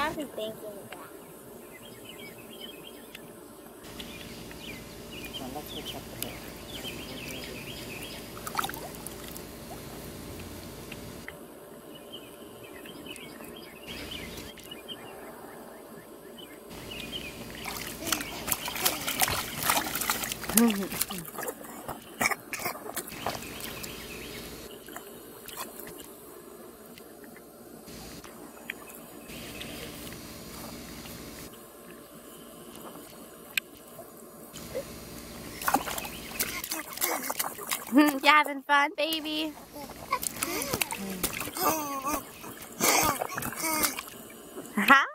probably thinking that. Well, let's go check the book. You having fun, baby? Huh?